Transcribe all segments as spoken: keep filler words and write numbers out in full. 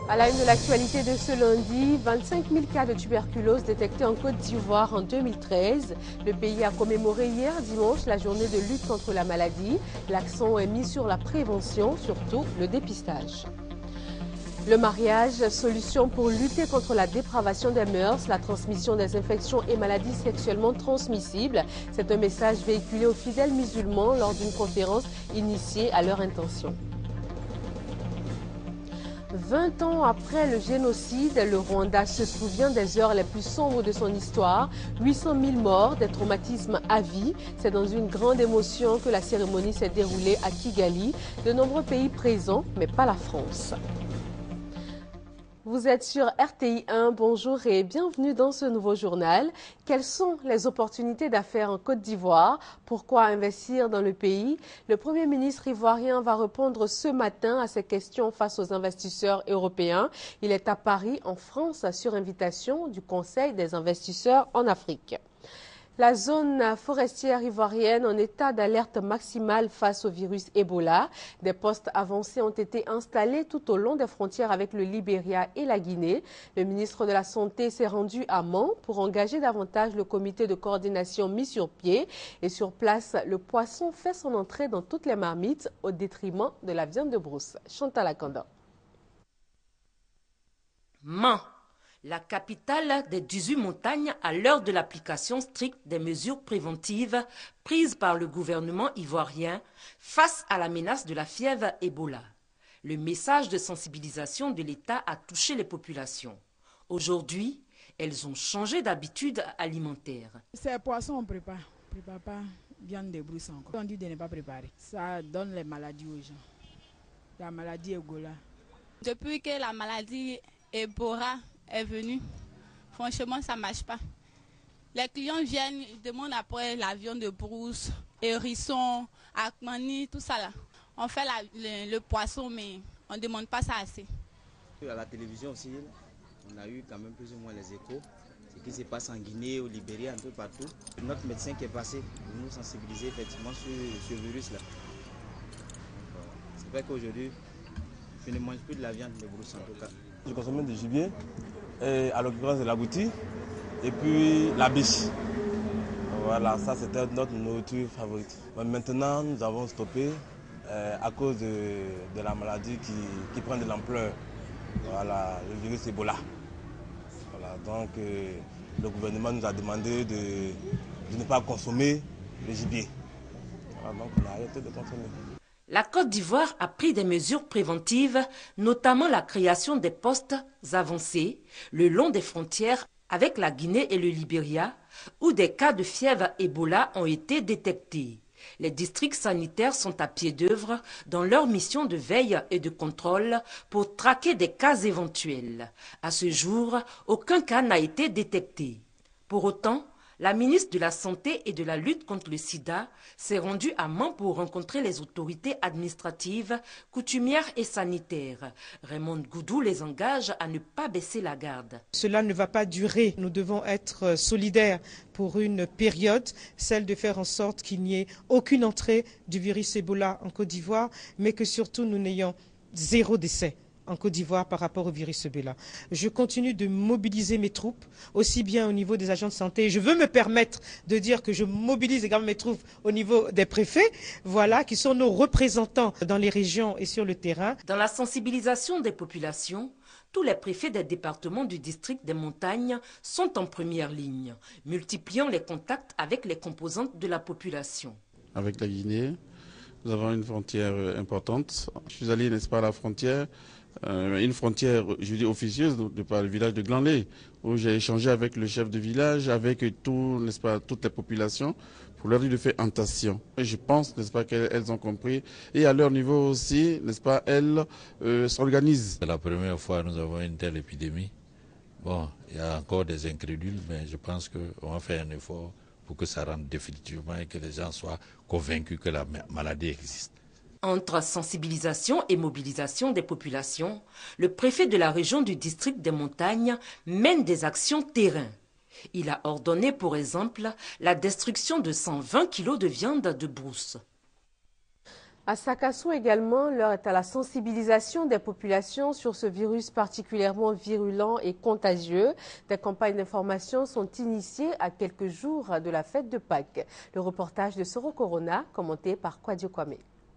À la une de l'actualité de ce lundi, vingt-cinq mille cas de tuberculose détectés en Côte d'Ivoire en deux mille treize. Le pays a commémoré hier dimanche la journée de lutte contre la maladie. L'accent est mis sur la prévention, surtout le dépistage. Le mariage, solution pour lutter contre la dépravation des mœurs, la transmission des infections et maladies sexuellement transmissibles. C'est un message véhiculé aux fidèles musulmans lors d'une conférence initiée à leur intention. vingt ans après le génocide, le Rwanda se souvient des heures les plus sombres de son histoire. huit cent mille morts, des traumatismes à vie. C'est dans une grande émotion que la cérémonie s'est déroulée à Kigali. De nombreux pays présents, mais pas la France. Vous êtes sur R T I un, bonjour et bienvenue dans ce nouveau journal. Quelles sont les opportunités d'affaires en Côte d'Ivoire? Pourquoi investir dans le pays? Le Premier ministre ivoirien va répondre ce matin à ces questions face aux investisseurs européens. Il est à Paris, en France, sur invitation du Conseil des investisseurs en Afrique. La zone forestière ivoirienne en état d'alerte maximale face au virus Ebola. Des postes avancés ont été installés tout au long des frontières avec le Libéria et la Guinée. Le ministre de la Santé s'est rendu à Mans pour engager davantage le comité de coordination mis sur pied. Et sur place, le poisson fait son entrée dans toutes les marmites au détriment de la viande de brousse. Chantal Akanda. Mans, la capitale des dix-huit montagnes à l'heure de l'application stricte des mesures préventives prises par le gouvernement ivoirien face à la menace de la fièvre Ebola. Le message de sensibilisation de l'État a touché les populations. Aujourd'hui, elles ont changé d'habitude alimentaire. Ces poissons, on prépare. On ne prépare pas viande de brousse encore. On dit de ne pas préparer. Ça donne les maladies aux gens. La maladie Ebola. Depuis que la maladie Ebola est venue, franchement, ça ne marche pas. Les clients viennent, ils demandent après la viande de brousse, hérisson, akmani, tout ça là. On fait la, le, le poisson, mais on ne demande pas ça assez. À la télévision aussi, on a eu quand même plus ou moins les échos. Ce qui se passe en Guinée, au Libéria, un peu partout. Notre médecin qui est passé pour nous sensibiliser effectivement sur ce virus-là. C'est vrai qu'aujourd'hui, je ne mange plus de la viande de brousse en tout cas. Je consommais du gibier, et à l'occurrence de l'agouti, et puis la biche. Voilà, ça c'était notre nourriture favorite. Mais maintenant, nous avons stoppé euh, à cause de, de la maladie qui, qui prend de l'ampleur. Voilà, le virus Ebola. Voilà, donc euh, le gouvernement nous a demandé de, de ne pas consommer le gibier. Voilà, donc on a arrêté de consommer. La Côte d'Ivoire a pris des mesures préventives, notamment la création des postes avancés le long des frontières avec la Guinée et le Libéria, où des cas de fièvre Ebola ont été détectés. Les districts sanitaires sont à pied d'œuvre dans leur mission de veille et de contrôle pour traquer des cas éventuels. À ce jour, aucun cas n'a été détecté. Pour autant, la ministre de la Santé et de la lutte contre le sida s'est rendue à Mans pour rencontrer les autorités administratives, coutumières et sanitaires. Raymond Goudou les engage à ne pas baisser la garde. Cela ne va pas durer. Nous devons être solidaires pour une période, celle de faire en sorte qu'il n'y ait aucune entrée du virus Ebola en Côte d'Ivoire, mais que surtout nous n'ayons zéro décès en Côte d'Ivoire par rapport au virus Ebola. Je continue de mobiliser mes troupes, aussi bien au niveau des agents de santé. Je veux me permettre de dire que je mobilise également mes troupes au niveau des préfets, voilà, qui sont nos représentants dans les régions et sur le terrain. Dans la sensibilisation des populations, tous les préfets des départements du district des montagnes sont en première ligne, multipliant les contacts avec les composantes de la population. Avec la Guinée, nous avons une frontière importante. Je suis allé, n'est-ce pas, à la frontière, euh, une frontière, je dis officieuse, de, de par le village de Glanlé, où j'ai échangé avec le chef de village, avec tout, n'est-ce pas, toutes les populations, pour leur dire de faire attention. Et je pense, n'est-ce pas, qu'elles ont compris. Et à leur niveau aussi, n'est-ce pas, elles euh, s'organisent. C'est la première fois que nous avons une telle épidémie. Bon, il y a encore des incrédules, mais je pense qu'on va faire un effort pour que ça rentre définitivement et que les gens soient convaincus que la maladie existe. Entre sensibilisation et mobilisation des populations, le préfet de la région du district des montagnes mène des actions terrain. Il a ordonné, pour exemple, la destruction de cent vingt kilos de viande de brousse. À Sakassou également, l'heure est à la sensibilisation des populations sur ce virus particulièrement virulent et contagieux. Des campagnes d'information sont initiées à quelques jours de la fête de Pâques. Le reportage de Soro Corona, commenté par Kwadio Kwame.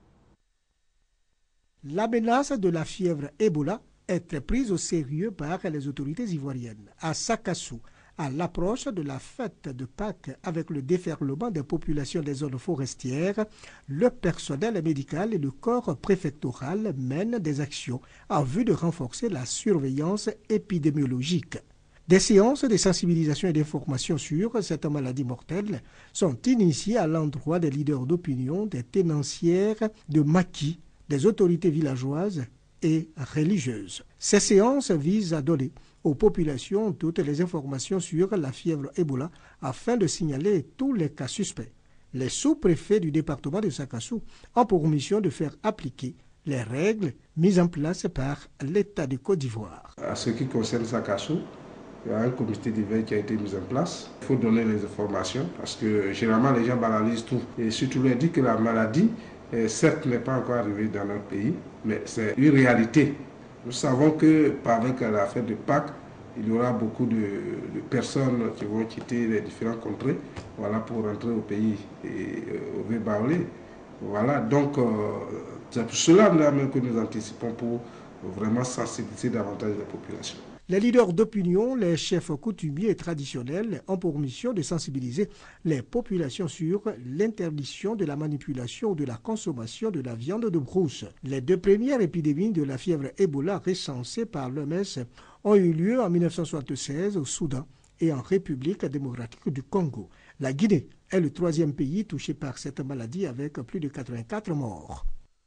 La menace de la fièvre Ebola est prise au sérieux par les autorités ivoiriennes. À Sakassou, à l'approche de la fête de Pâques avec le déferlement des populations des zones forestières, le personnel médical et le corps préfectoral mènent des actions en vue de renforcer la surveillance épidémiologique. Des séances de sensibilisation et d'information sur cette maladie mortelle sont initiées à l'endroit des leaders d'opinion, des tenancières de maquis, des autorités villageoises et religieuses. Ces séances visent à donner aux populations toutes les informations sur la fièvre Ebola afin de signaler tous les cas suspects. Les sous-préfets du département de Sakassou ont pour mission de faire appliquer les règles mises en place par l'État de Côte d'Ivoire. À ce qui concerne Sakassou, il y a un comité de veille qui a été mis en place. Il faut donner les informations parce que généralement les gens banalisent tout et surtout leur dit que la maladie, eh, certes, n'est pas encore arrivée dans notre pays, mais c'est une réalité. Nous savons qu'avec la fête de Pâques, il y aura beaucoup de, de personnes qui vont quitter les différentes contrées, voilà, pour rentrer au pays et euh, au Vébaolé. Voilà, donc euh, c'est pour cela même que nous anticipons pour vraiment sensibiliser davantage la population. Les leaders d'opinion, les chefs coutumiers et traditionnels ont pour mission de sensibiliser les populations sur l'interdiction de la manipulation ou de la consommation de la viande de brousse. Les deux premières épidémies de la fièvre Ebola recensées par l'O M S ont eu lieu en mille neuf cent soixante-seize au Soudan et en République démocratique du Congo. La Guinée est le troisième pays touché par cette maladie avec plus de quatre-vingt-quatre morts.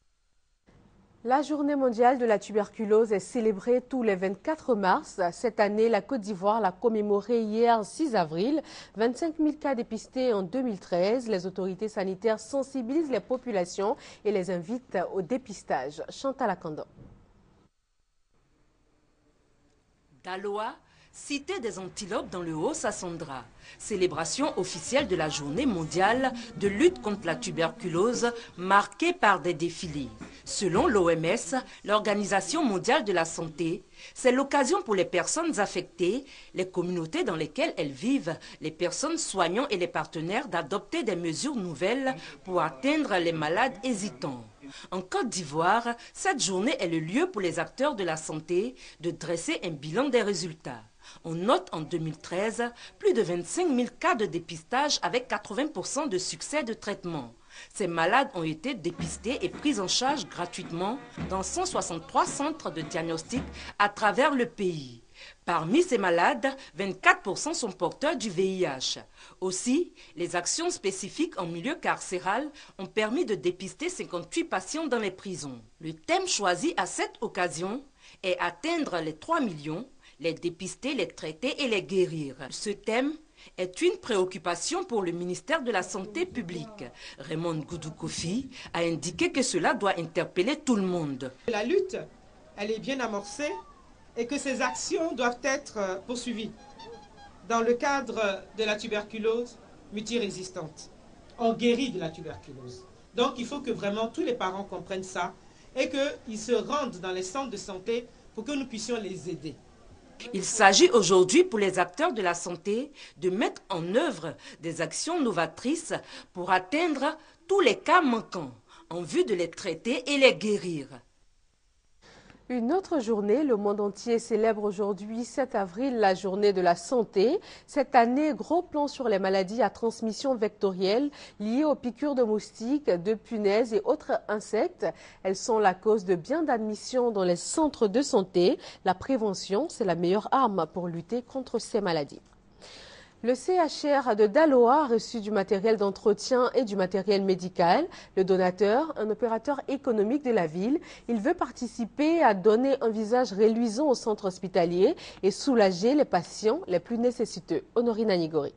La journée mondiale de la tuberculose est célébrée tous les vingt-quatre mars. Cette année, la Côte d'Ivoire l'a commémorée hier six avril. vingt-cinq mille cas dépistés en deux mille treize. Les autorités sanitaires sensibilisent les populations et les invitent au dépistage. Chantal Akandon. Daloa, cité des antilopes dans le Haut-Sassandra. Célébration officielle de la journée mondiale de lutte contre la tuberculose marquée par des défilés. Selon l'O M S, l'Organisation mondiale de la santé, c'est l'occasion pour les personnes affectées, les communautés dans lesquelles elles vivent, les personnes soignant et les partenaires d'adopter des mesures nouvelles pour atteindre les malades hésitants. En Côte d'Ivoire, cette journée est le lieu pour les acteurs de la santé de dresser un bilan des résultats. On note en deux mille treize plus de vingt-cinq mille cas de dépistage avec quatre-vingts pour cent de succès de traitement. Ces malades ont été dépistés et pris en charge gratuitement dans cent soixante-trois centres de diagnostic à travers le pays. Parmi ces malades, vingt-quatre pour cent sont porteurs du V I H. Aussi, les actions spécifiques en milieu carcéral ont permis de dépister cinquante-huit patients dans les prisons. Le thème choisi à cette occasion est atteindre les trois millions, les dépister, les traiter et les guérir. Ce thème est une préoccupation pour le ministère de la Santé publique. Raymond Goudou-Kofi a indiqué que cela doit interpeller tout le monde. La lutte, elle est bien amorcée et que ces actions doivent être poursuivies dans le cadre de la tuberculose multirésistante. On guérit de la tuberculose. Donc il faut que vraiment tous les parents comprennent ça et qu'ils se rendent dans les centres de santé pour que nous puissions les aider. Il s'agit aujourd'hui pour les acteurs de la santé de mettre en œuvre des actions novatrices pour atteindre tous les cas manquants en vue de les traiter et les guérir. Une autre journée, le monde entier célèbre aujourd'hui, sept avril, la journée de la santé. Cette année, gros plan sur les maladies à transmission vectorielle liées aux piqûres de moustiques, de punaises et autres insectes. Elles sont la cause de bien d'admissions dans les centres de santé. La prévention, c'est la meilleure arme pour lutter contre ces maladies. Le C H R de Daloa a reçu du matériel d'entretien et du matériel médical. Le donateur, un opérateur économique de la ville, il veut participer à donner un visage reluisant au centre hospitalier et soulager les patients les plus nécessiteux. Honorine Anigori.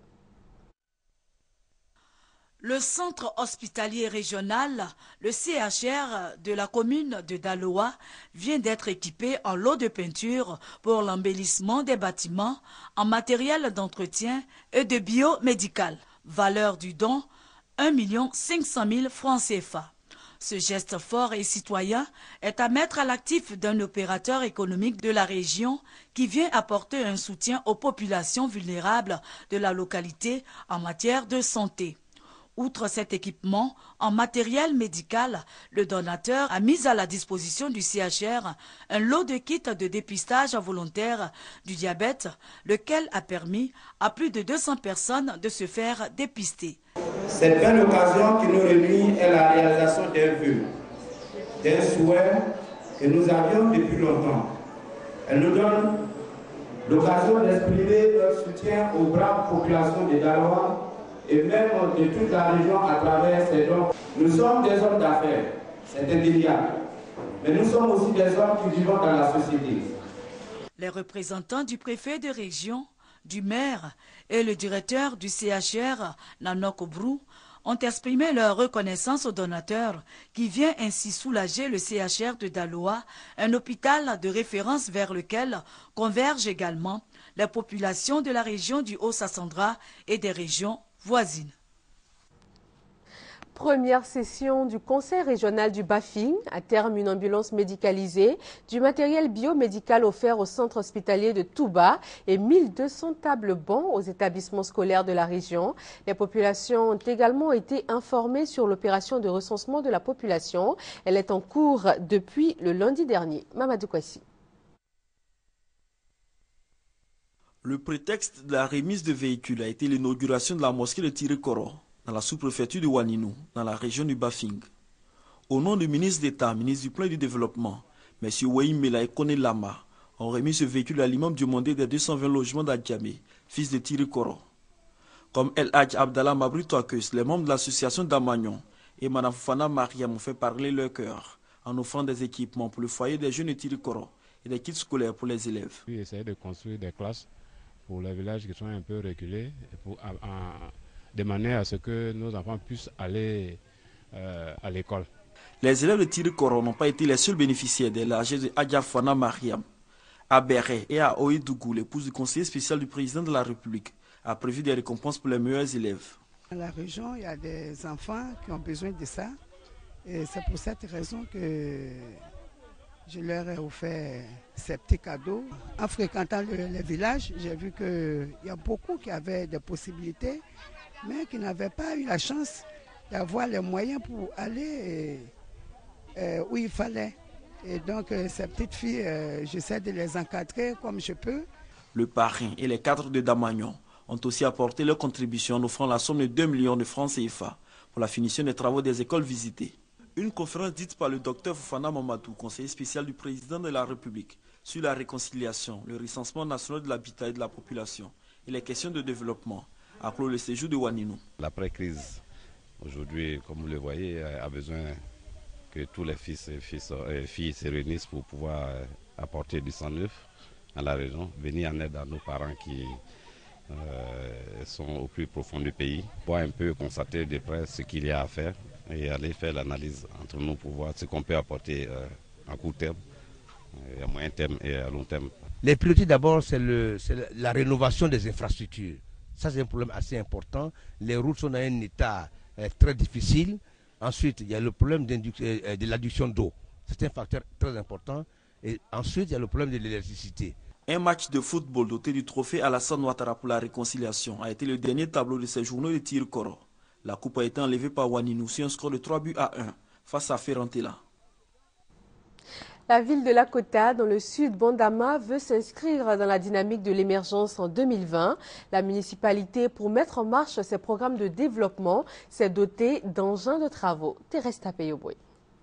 Le centre hospitalier régional, le C H R de la commune de Daloa, vient d'être équipé en lot de peinture pour l'embellissement des bâtiments, en matériel d'entretien et de biomédical. Valeur du don, un million cinq cent mille francs C F A. Ce geste fort et citoyen est à mettre à l'actif d'un opérateur économique de la région qui vient apporter un soutien aux populations vulnérables de la localité en matière de santé. Outre cet équipement en matériel médical, le donateur a mis à la disposition du C H R un lot de kits de dépistage volontaire du diabète, lequel a permis à plus de deux cents personnes de se faire dépister. Cette belle occasion qui nous réunit est la réalisation d'un vœu, d'un souhait que nous avions depuis longtemps. Elle nous donne l'occasion d'exprimer notre soutien aux braves populations de Daloa et même de toute la région à travers ces dons. Nous sommes des hommes d'affaires, c'est indéniable, mais nous sommes aussi des hommes qui vivent dans la société. Les représentants du préfet de région, du maire et le directeur du C H R, Nanok Obrou, ont exprimé leur reconnaissance aux donateurs qui vient ainsi soulager le C H R de Daloa, un hôpital de référence vers lequel convergent également les populations de la région du Haut-Sassandra et des régions voisines. Première session du Conseil régional du Bafing, à terme une ambulance médicalisée, du matériel biomédical offert au centre hospitalier de Touba et mille deux cents tables bancs aux établissements scolaires de la région. Les populations ont également été informées sur l'opération de recensement de la population. Elle est en cours depuis le lundi dernier. Mamadou Kwasi. Le prétexte de la remise de véhicules a été l'inauguration de la mosquée de Tirikoro, dans la sous-préfecture de Waninou, dans la région du Bafing. Au nom du ministre d'État, ministre du Plan et du Développement, M. Wei Mela et Kone Lama, ont remis ce véhicule à l'imam du monde des deux cent vingt logements d'Adjamé, fils de Tirikoro. Comme El Hadj Abdallah Mabri Touakeus, les membres de l'association d'Amagnon et Mme Fana Mariam ont fait parler leur cœur en offrant des équipements pour le foyer des jeunes de Tirikoro et des kits scolaires pour les élèves. Oui, essayer de construire des classes pour les villages qui sont un peu reculés, pour, à, à, de manière à ce que nos enfants puissent aller euh, à l'école. Les élèves de Tirikoro n'ont pas été les seuls bénéficiaires des largesses de Adja Fana Mariam. À Béré et à Oïdougou, l'épouse du conseiller spécial du président de la République a prévu des récompenses pour les meilleurs élèves. Dans la région, il y a des enfants qui ont besoin de ça. Et c'est pour cette raison que je leur ai offert ces petits cadeaux. En fréquentant le, les villages, j'ai vu qu'il y a beaucoup qui avaient des possibilités, mais qui n'avaient pas eu la chance d'avoir les moyens pour aller euh, où il fallait. Et donc, euh, ces petites filles, euh, j'essaie de les encadrer comme je peux. Le parrain et les cadres de Damagnon ont aussi apporté leur contribution en offrant la somme de deux millions de francs C F A pour la finition des travaux des écoles visitées. Une conférence dite par le docteur Fofana Mamadou, conseiller spécial du président de la République, sur la réconciliation, le recensement national de l'habitat et de la population et les questions de développement, a clos le séjour de Waninou. L'après-crise, aujourd'hui, comme vous le voyez, a besoin que tous les fils et fils, euh, filles se réunissent pour pouvoir euh, apporter du sang neuf à la région, venir en aide à nos parents qui euh, sont au plus profond du pays, pour un peu constater de près ce qu'il y a à faire et aller faire l'analyse entre nous pour voir ce qu'on peut apporter euh, à court terme, à moyen terme et à long terme. Les priorités d'abord, c'est la rénovation des infrastructures. Ça, c'est un problème assez important. Les routes sont dans un état euh, très difficile. Ensuite, il y a le problème euh, de l'adduction d'eau. C'est un facteur très important. Et ensuite, il y a le problème de l'électricité. Un match de football doté du trophée Alassane Ouattara pour la réconciliation a été le dernier tableau de ces journaux de Tirikoro. La coupe a été enlevée par Waninou sur un score de trois buts à un face à Ferrantela. La ville de Lakota, dans le sud Bandama, veut s'inscrire dans la dynamique de l'émergence en deux mille vingt. La municipalité, pour mettre en marche ses programmes de développement, s'est dotée d'engins de travaux. Teresta Peyoboué.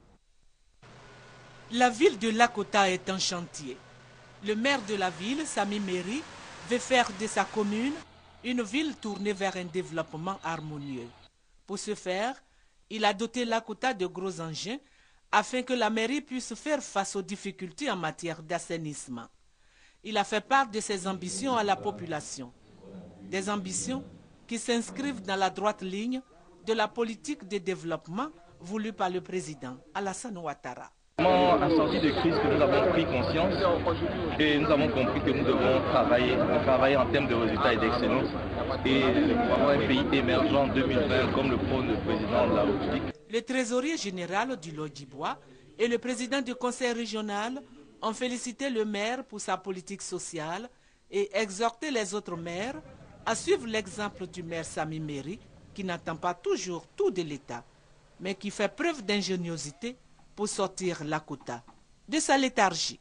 La ville de Lakota est en chantier. Le maire de la ville, Sami Meri, veut faire de sa commune une ville tournée vers un développement harmonieux. Pour ce faire, il a doté Lakota de gros engins afin que la mairie puisse faire face aux difficultés en matière d'assainissement. Il a fait part de ses ambitions à la population. Des ambitions qui s'inscrivent dans la droite ligne de la politique de développement voulue par le président Alassane Ouattara. En sortie de crise que nous avons pris conscience et nous avons compris que nous devons travailler, travailler en termes de résultats et d'excellence et pour avoir un pays émergent en deux mille vingt comme le prône le président de la République. Le trésorier général du Lodjibois et le président du conseil régional ont félicité le maire pour sa politique sociale et exhorté les autres maires à suivre l'exemple du maire Sami Meri, qui n'attend pas toujours tout de l'État, mais qui fait preuve d'ingéniosité pour sortir la quota de sa léthargie.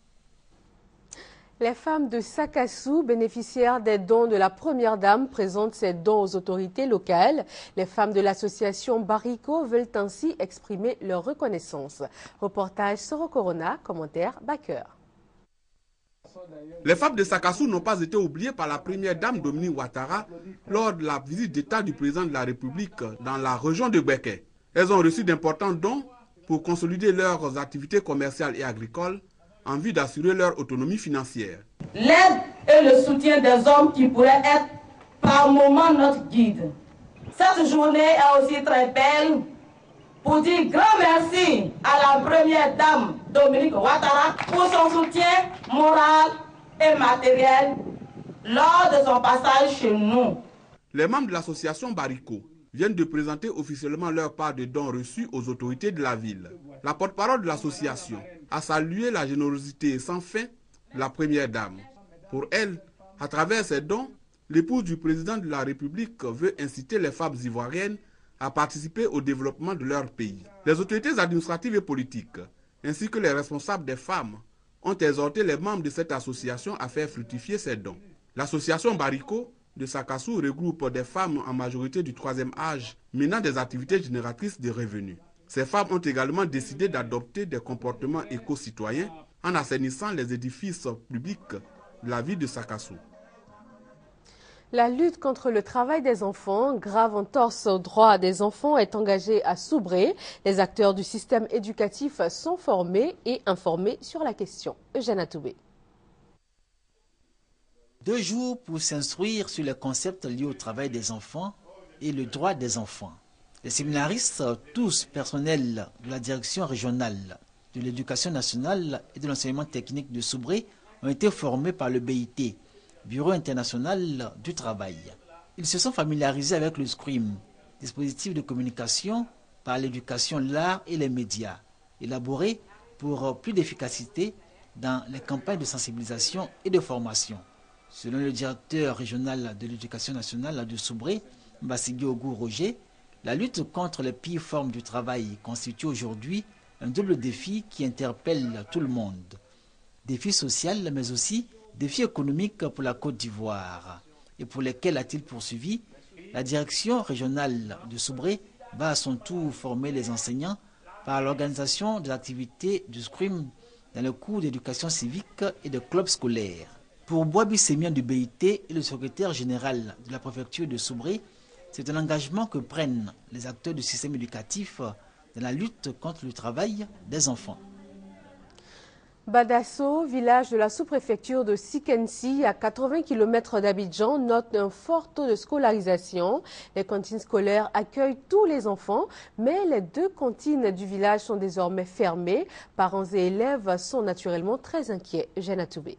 Les femmes de Sakassou, bénéficiaires des dons de la Première Dame, présentent ces dons aux autorités locales. Les femmes de l'association Bariko veulent ainsi exprimer leur reconnaissance. Reportage Soro Corona, commentaire Baker. Les femmes de Sakassou n'ont pas été oubliées par la Première Dame Dominique Ouattara lors de la visite d'État du président de la République dans la région de Béké. Elles ont reçu d'importants dons pour consolider leurs activités commerciales et agricoles en vue d'assurer leur autonomie financière. L'aide et le soutien des hommes qui pourraient être par moments notre guide. Cette journée est aussi très belle pour dire grand merci à la Première Dame Dominique Ouattara pour son soutien moral et matériel lors de son passage chez nous. Les membres de l'association Bariko viennent de présenter officiellement leur part de dons reçus aux autorités de la ville. La porte-parole de l'association a salué la générosité sans fin de la Première Dame. Pour elle, à travers ces dons, l'épouse du président de la République veut inciter les femmes ivoiriennes à participer au développement de leur pays. Les autorités administratives et politiques, ainsi que les responsables des femmes, ont exhorté les membres de cette association à faire fructifier ces dons. L'association Bariko de Sakassou regroupe des femmes en majorité du troisième âge menant des activités génératrices de revenus. Ces femmes ont également décidé d'adopter des comportements éco-citoyens en assainissant les édifices publics de la ville de Sakassou. La lutte contre le travail des enfants, grave entorse aux droits des enfants, est engagée à Soubré. Les acteurs du système éducatif sont formés et informés sur la question. Eugène Atoubé. Deux jours pour s'instruire sur les concepts liés au travail des enfants et le droit des enfants. Les séminaristes, tous personnels de la direction régionale de l'éducation nationale et de l'enseignement technique de Soubré, ont été formés par le B I T, Bureau international du travail. Ils se sont familiarisés avec le SCRIM, dispositif de communication par l'éducation, l'art et les médias, élaboré pour plus d'efficacité dans les campagnes de sensibilisation et de formation. Selon le directeur régional de l'éducation nationale de Soubré, Mbassigui Ogou Roger, la lutte contre les pires formes du travail constitue aujourd'hui un double défi qui interpelle tout le monde. Défi social, mais aussi défi économique pour la Côte d'Ivoire, et pour lesquels, a-t-il poursuivi, la direction régionale de Soubré va à son tour former les enseignants par l'organisation de l'activité du SCRIM dans le cours d'éducation civique et de clubs scolaires. Pour Boabi Sémian du B I T et le secrétaire général de la préfecture de Soubré, c'est un engagement que prennent les acteurs du système éducatif dans la lutte contre le travail des enfants. Badasso, village de la sous-préfecture de Sikensi, à quatre-vingts kilomètres d'Abidjan, note un fort taux de scolarisation. Les cantines scolaires accueillent tous les enfants, mais les deux cantines du village sont désormais fermées. Parents et élèves sont naturellement très inquiets. Eugène Atoubé.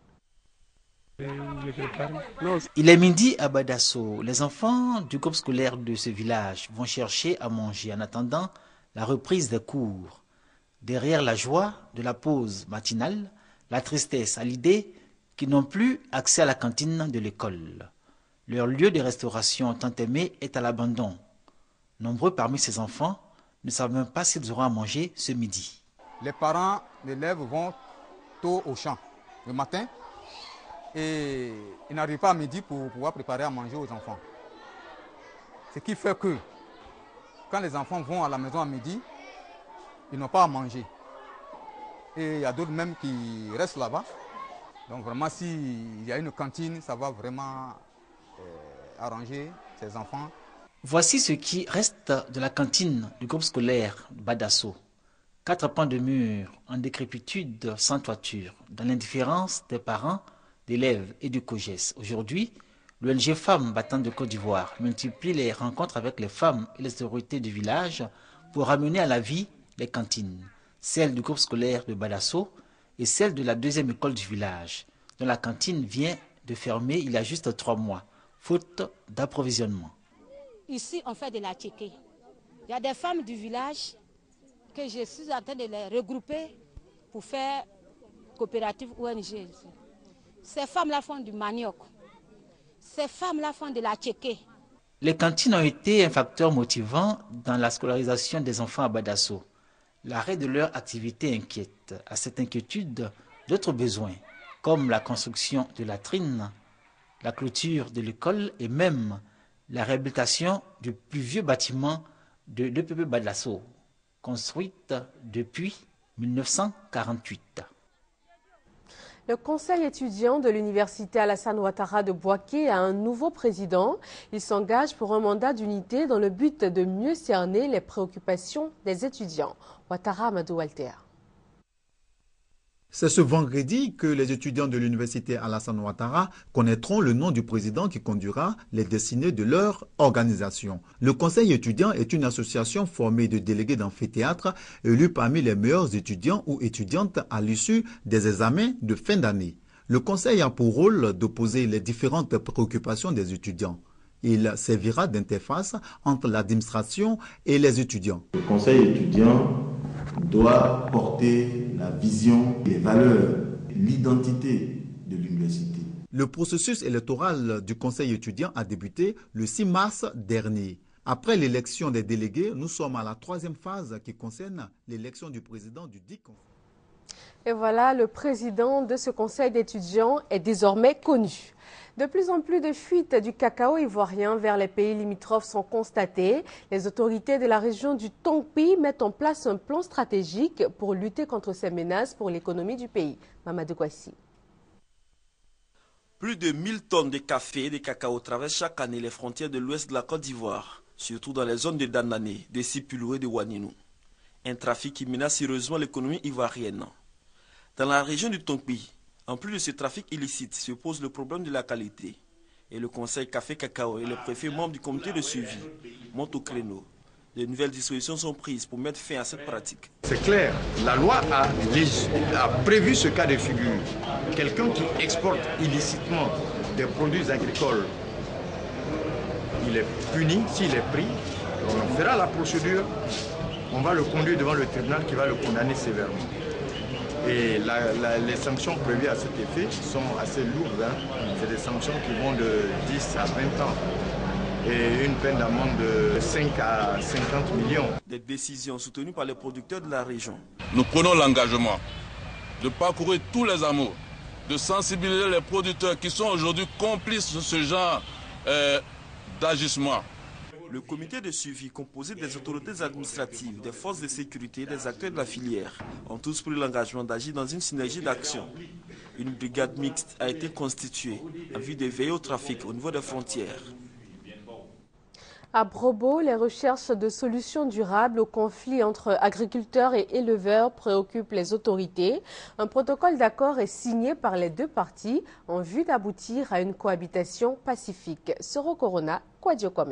Il est midi à Badasso. Les enfants du groupe scolaire de ce village vont chercher à manger en attendant la reprise des cours. Derrière la joie de la pause matinale, la tristesse à l'idée qu'ils n'ont plus accès à la cantine de l'école. Leur lieu de restauration tant aimé est à l'abandon. Nombreux parmi ces enfants ne savent même pas s'ils auront à manger ce midi. Les parents d'élèves vont tôt au champ le matin et ils n'arrivent pas à midi pour pouvoir préparer à manger aux enfants. Ce qui fait que quand les enfants vont à la maison à midi, ils n'ont pas à manger. Et il y a d'autres même qui restent là-bas. Donc vraiment, s'il y a une cantine, ça va vraiment euh, arranger ces enfants. Voici ce qui reste de la cantine du groupe scolaire Badasso. Quatre pans de mur en décrépitude sans toiture, dans l'indifférence des parents, d'élèves et du COGES. Aujourd'hui, l'O N G Femmes battantes de Côte d'Ivoire multiplie les rencontres avec les femmes et les autorités du village pour ramener à la vie les cantines, celle du groupe scolaire de Badasso et celle de la deuxième école du village, dont la cantine vient de fermer il y a juste trois mois, faute d'approvisionnement. Ici, on fait de la tchéké. Il y a des femmes du village que je suis en train de les regrouper pour faire coopérative O N G. Ces femmes-là font du manioc. Ces femmes-là font de la tchéké. Les cantines ont été un facteur motivant dans la scolarisation des enfants à Badasso. L'arrêt de leur activité inquiète. À cette inquiétude, d'autres besoins, comme la construction de latrines, la clôture de l'école et même la réhabilitation du plus vieux bâtiment de l'E P P Badasso, construite depuis mille neuf cent quarante-huit. Le conseil étudiant de l'université Alassane Ouattara de Bouaké a un nouveau président. Il s'engage pour un mandat d'unité dans le but de mieux cerner les préoccupations des étudiants. Ouattara Amadou Walter. C'est ce vendredi que les étudiants de l'université Alassane Ouattara connaîtront le nom du président qui conduira les destinées de leur organisation. Le conseil étudiant est une association formée de délégués d'amphithéâtre élus parmi les meilleurs étudiants ou étudiantes à l'issue des examens de fin d'année. Le conseil a pour rôle d'opposer les différentes préoccupations des étudiants. Il servira d'interface entre l'administration et les étudiants. Le conseil étudiant doit porter la vision, les valeurs, l'identité de l'université. Le processus électoral du conseil étudiant a débuté le six mars dernier. Après l'élection des délégués, nous sommes à la troisième phase qui concerne l'élection du président du dit conseil. Et voilà, le président de ce conseil d'étudiants est désormais connu. De plus en plus de fuites du cacao ivoirien vers les pays limitrophes sont constatées. Les autorités de la région du Tongpi mettent en place un plan stratégique pour lutter contre ces menaces pour l'économie du pays. Mamadou Kouassi. Plus de mille tonnes de café et de cacao traversent chaque année les frontières de l'ouest de la Côte d'Ivoire, surtout dans les zones de Dandané, de Sipulou et de Waninou. Un trafic qui menace sérieusement l'économie ivoirienne. Dans la région du Tongpi, en plus de ce trafic illicite, se pose le problème de la qualité. Et le conseil café-cacao et le préfet membre du comité de suivi montent au créneau. De nouvelles dispositions sont prises pour mettre fin à cette pratique. C'est clair, la loi a, a prévu ce cas de figure. Quelqu'un qui exporte illicitement des produits agricoles, il est puni s'il est pris. On fera la procédure, on va le conduire devant le tribunal qui va le condamner sévèrement. Et la, la, les sanctions prévues à cet effet sont assez lourdes. Hein. C'est des sanctions qui vont de dix à vingt ans. Et une peine d'amende de cinq à cinquante millions. Des décisions soutenues par les producteurs de la région. Nous prenons l'engagement de parcourir tous les hameaux, de sensibiliser les producteurs qui sont aujourd'hui complices de ce genre euh, d'agissement. Le comité de suivi, composé des autorités administratives, des forces de sécurité et des acteurs de la filière, ont tous pris l'engagement d'agir dans une synergie d'action. Une brigade mixte a été constituée en vue de veiller au trafic au niveau des frontières. À Brobo, les recherches de solutions durables au conflit entre agriculteurs et éleveurs préoccupent les autorités. Un protocole d'accord est signé par les deux parties en vue d'aboutir à une cohabitation pacifique. Soro Corona, Kwadjo Kwame.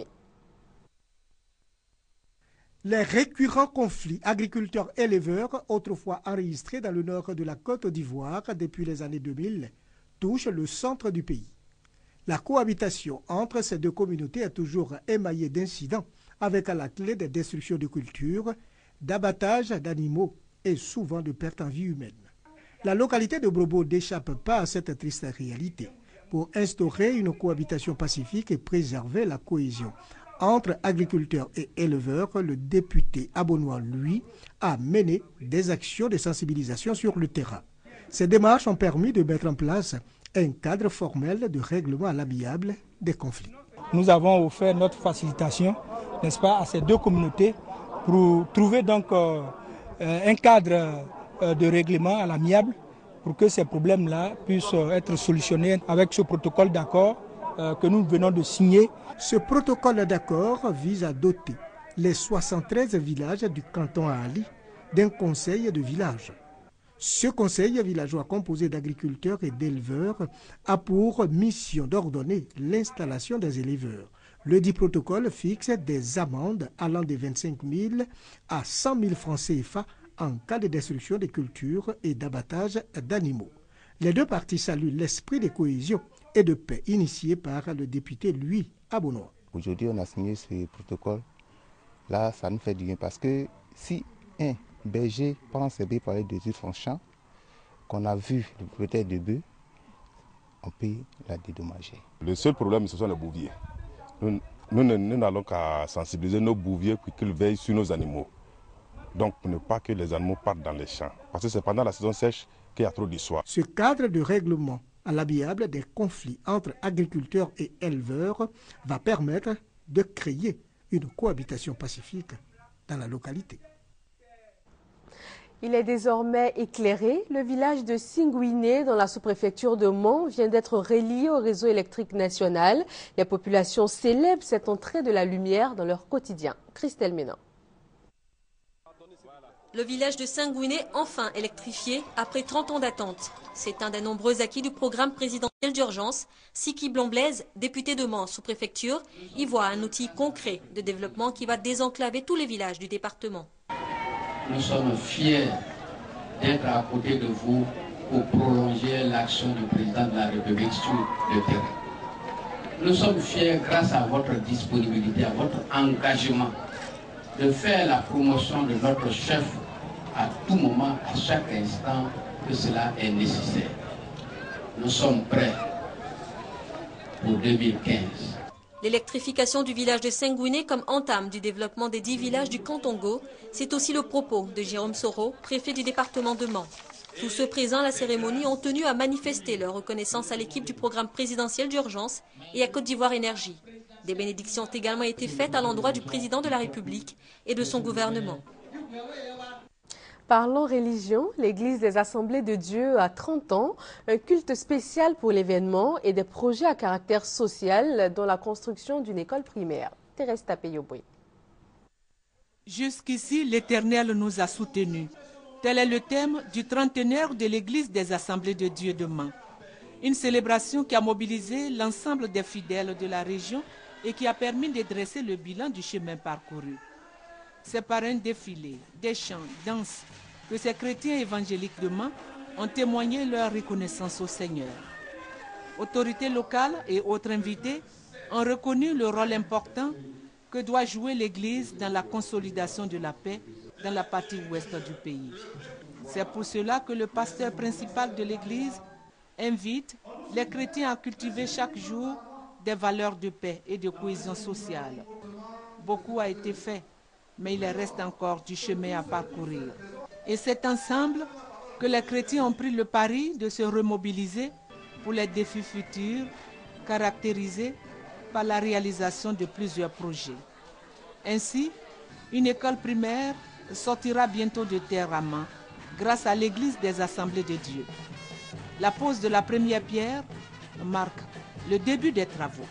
Les récurrents conflits agriculteurs-éleveurs, autrefois enregistrés dans le nord de la Côte d'Ivoire depuis les années deux mille, touchent le centre du pays. La cohabitation entre ces deux communautés est toujours émaillée d'incidents, avec à la clé des destructions de cultures, d'abattage d'animaux et souvent de pertes en vie humaine. La localité de Brobo n'échappe pas à cette triste réalité. Pour instaurer une cohabitation pacifique et préserver la cohésion entre agriculteurs et éleveurs, le député Abonois, lui, a mené des actions de sensibilisation sur le terrain. Ces démarches ont permis de mettre en place un cadre formel de règlement à l'amiable des conflits. Nous avons offert notre facilitation, n'est-ce pas, à ces deux communautés pour trouver donc euh, un cadre euh, de règlement à l'amiable pour que ces problèmes-là puissent être solutionnés avec ce protocole d'accord euh, que nous venons de signer. Ce protocole d'accord vise à doter les soixante-treize villages du canton Ali d'un conseil de village. Ce conseil villageois composé d'agriculteurs et d'éleveurs a pour mission d'ordonner l'installation des éleveurs. Le dit protocole fixe des amendes allant de vingt-cinq mille à cent mille francs C F A en cas de destruction des cultures et d'abattage d'animaux. Les deux parties saluent l'esprit de cohésion et de paix initié par le député Louis Abonois. Aujourd'hui, on a signé ce protocole Là, ça nous fait du bien parce que si un berger prend ses bœufs pour aller de son champ, qu'on a vu peut-être de bœufs, on peut la dédommager. Le seul problème, ce sont les bouviers. Nous, nous, nous n'allons qu'à sensibiliser nos bouviers pour qu'ils veillent sur nos animaux. Donc, pour ne pas que les animaux partent dans les champs. Parce que c'est pendant la saison sèche qu'il y a trop d'histoire. Ce cadre de règlement à l'amiable des conflits entre agriculteurs et éleveurs va permettre de créer une cohabitation pacifique dans la localité. Il est désormais éclairé. Le village de Singouiné, dans la sous-préfecture de Mans, vient d'être relié au réseau électrique national. Les populations célèbrent cette entrée de la lumière dans leur quotidien. Christelle Ménan. Le village de Singouiné, enfin électrifié, après trente ans d'attente. C'est un des nombreux acquis du programme présidentiel d'urgence. Siki Blonblaise, député de Mans, sous-préfecture, y voit un outil concret de développement qui va désenclaver tous les villages du département. Nous sommes fiers d'être à côté de vous pour prolonger l'action du président de la République sur le terrain. Nous sommes fiers, grâce à votre disponibilité, à votre engagement, de faire la promotion de notre chef à tout moment, à chaque instant que cela est nécessaire. Nous sommes prêts pour deux mille quinze. L'électrification du village de Singouiné comme entame du développement des dix villages du Cantongo, c'est aussi le propos de Jérôme Soro, préfet du département de Mans. Tous ceux présents à la cérémonie ont tenu à manifester leur reconnaissance à l'équipe du programme présidentiel d'urgence et à Côte d'Ivoire Énergie. Des bénédictions ont également été faites à l'endroit du président de la République et de son gouvernement. Parlons religion, l'Église des Assemblées de Dieu a trente ans, un culte spécial pour l'événement et des projets à caractère social dont la construction d'une école primaire. Thérèse Tapeyoboué. Jusqu'ici, l'Éternel nous a soutenus. Tel est le thème du trentenaire de l'Église des Assemblées de Dieu de Mans. Une célébration qui a mobilisé l'ensemble des fidèles de la région et qui a permis de dresser le bilan du chemin parcouru. C'est par un défilé, des chants, danses, que ces chrétiens évangéliques de Mans ont témoigné leur reconnaissance au Seigneur. Autorités locales et autres invités ont reconnu le rôle important que doit jouer l'Église dans la consolidation de la paix dans la partie ouest du pays. C'est pour cela que le pasteur principal de l'Église invite les chrétiens à cultiver chaque jour des valeurs de paix et de cohésion sociale. Beaucoup a été fait, mais il reste encore du chemin à parcourir. Et c'est ensemble que les chrétiens ont pris le pari de se remobiliser pour les défis futurs, caractérisés par la réalisation de plusieurs projets. Ainsi, une école primaire sortira bientôt de terre à Mans grâce à l'Église des Assemblées de Dieu. La pose de la première pierre marque le début des travaux.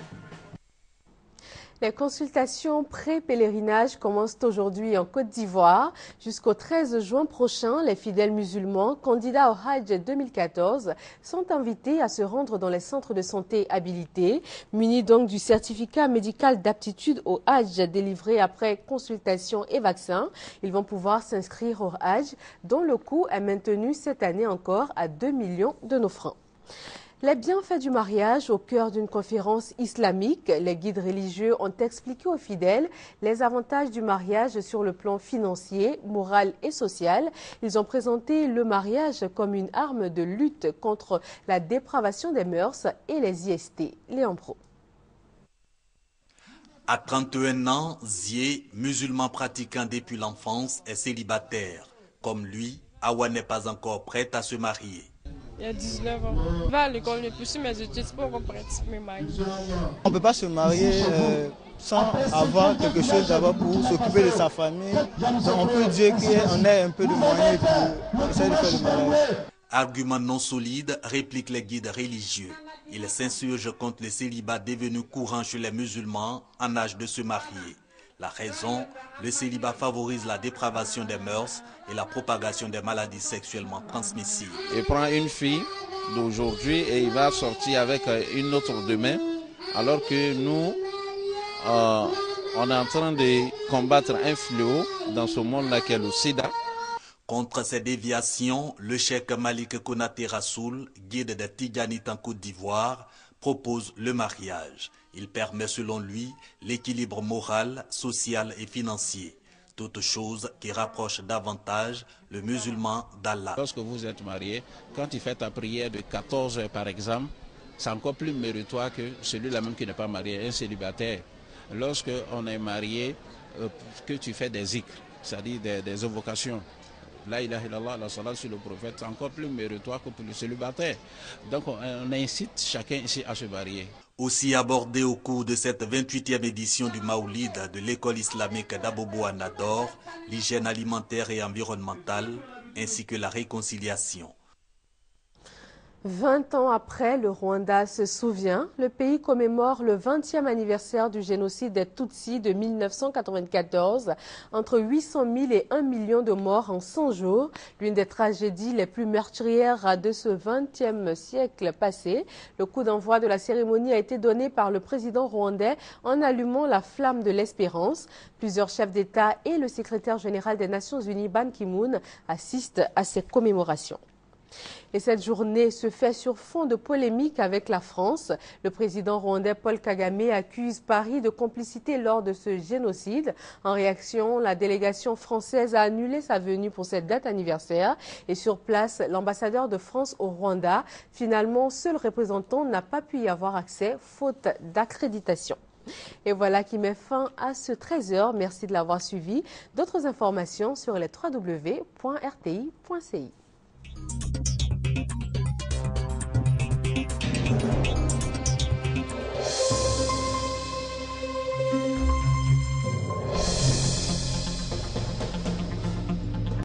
Les consultations pré-pèlerinage commencent aujourd'hui en Côte d'Ivoire. Jusqu'au treize juin prochain, les fidèles musulmans candidats au Hajj deux mille quatorze sont invités à se rendre dans les centres de santé habilités. Munis donc du certificat médical d'aptitude au Hajj délivré après consultation et vaccin, ils vont pouvoir s'inscrire au Hajj, dont le coût est maintenu cette année encore à deux millions de nos francs. Les bienfaits du mariage au cœur d'une conférence islamique, les guides religieux ont expliqué aux fidèles les avantages du mariage sur le plan financier, moral et social. Ils ont présenté le mariage comme une arme de lutte contre la dépravation des mœurs et les I S T. Léon Pro. À trente et un ans, Zié, musulman pratiquant depuis l'enfance, est célibataire. Comme lui, Awa n'est pas encore prête à se marier. Il y a dix-neuf ans. Je vais à l'école, je poursuis mes études, c'est pas encore prête à me marier. On ne peut pas se marier euh, sans avoir quelque chose d'abord pour s'occuper de sa famille. Donc on peut dire qu'on ait un peu de moyens pour essayer de faire le mariage. Argument non solide, répliquent les guides religieux. Ils s'insurgent contre le célibat devenu courant chez les musulmans en âge de se marier. La raison, le célibat favorise la dépravation des mœurs et la propagation des maladies sexuellement transmissibles. Il prend une fille d'aujourd'hui et il va sortir avec une autre demain, alors que nous, euh, on est en train de combattre un fléau dans ce monde-là qui est le sida. Contre ces déviations, le cheikh Malik Konaté Rassoul, guide des Tidjanites en Côte d'Ivoire, propose le mariage. Il permet selon lui l'équilibre moral, social et financier. Toute chose qui rapproche davantage le musulman d'Allah. Lorsque vous êtes marié, quand tu fais ta prière de quatorze heures par exemple, c'est encore plus méritoire que celui-là même qui n'est pas marié, un célibataire. Lorsque on est marié, euh, que tu fais des zikrs, c'est-à-dire des, des invocations, la ilaha illallah, la salat sur le prophète, c'est encore plus méritoire que pour le célibataire. Donc on, on incite chacun ici à se marier. Aussi abordé au cours de cette vingt-huitième édition du Maoulid de l'école islamique d'Abobo à Nador, l'hygiène alimentaire et environnementale, ainsi que la réconciliation. vingt ans après, le Rwanda se souvient. Le pays commémore le vingtième anniversaire du génocide des Tutsis de mille neuf cent quatre-vingt-quatorze. Entre huit cent mille et un million de morts en cent jours. L'une des tragédies les plus meurtrières de ce vingtième siècle passé. Le coup d'envoi de la cérémonie a été donné par le président rwandais en allumant la flamme de l'espérance. Plusieurs chefs d'État et le secrétaire général des Nations Unies, Ban Ki-moon, assistent à ces commémorations. Et cette journée se fait sur fond de polémique avec la France. Le président rwandais Paul Kagame accuse Paris de complicité lors de ce génocide. En réaction, la délégation française a annulé sa venue pour cette date anniversaire. Et sur place, l'ambassadeur de France au Rwanda, finalement, seul représentant n'a pas pu y avoir accès, faute d'accréditation. Et voilà qui met fin à ce treize heures. Merci de l'avoir suivi. D'autres informations sur les w w w point r t i point c i.